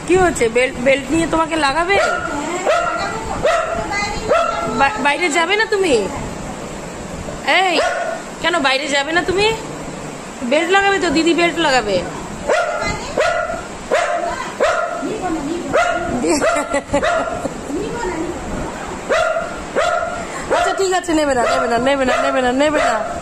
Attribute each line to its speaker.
Speaker 1: কি হচ্ছে? Belt belt নিয়ে তোমাকে লাগাবে? বাইরে যাবে না তুমি? এই কেন বাইরে যাবে না তুমি? বেল্ট লাগাবে তো, দিদি বেল্ট লাগাবে। আচ্ছা ঠিক আছে, নেবে না নেবে না নেবে না নেবে না নেবে না।